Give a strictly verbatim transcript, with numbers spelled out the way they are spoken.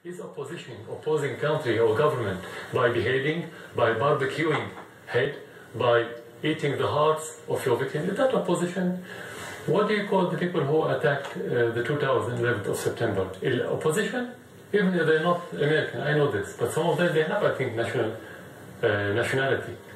Is opposition opposing country or government by behaving, by barbecuing head, by eating the hearts of your victims? Is that opposition? What do you call the people who attacked uh, the two thousand eleven of September? Opposition? Even if they're not American, I know this, but some of them, they have, I think, national uh, nationality.